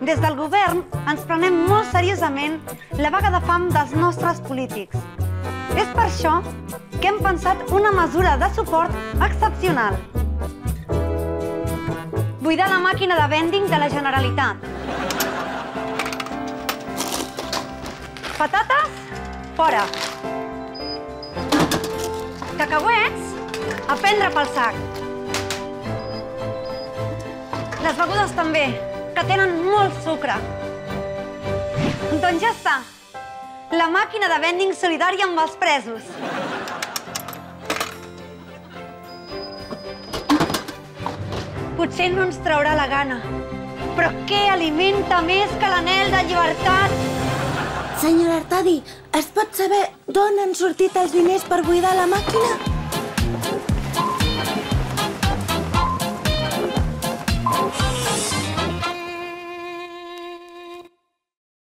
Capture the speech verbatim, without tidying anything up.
Des del govern ens prenem molt seriosament la vaga de fam dels nostres polítics. És per això que hem pensat una mesura de suport excepcional. Buidar la màquina de vending de la Generalitat. Patates, fora. Cacauets, a prendre pel sac. Les begudes també, que tenen molt sucre. Doncs ja està. La màquina de vending solidària amb els presos. Potser no ens traurà la gana, però què alimenta més que l'anhel de llibertat? Senyor Artadi, es pot saber d'on han sortit els diners per buidar la màquina?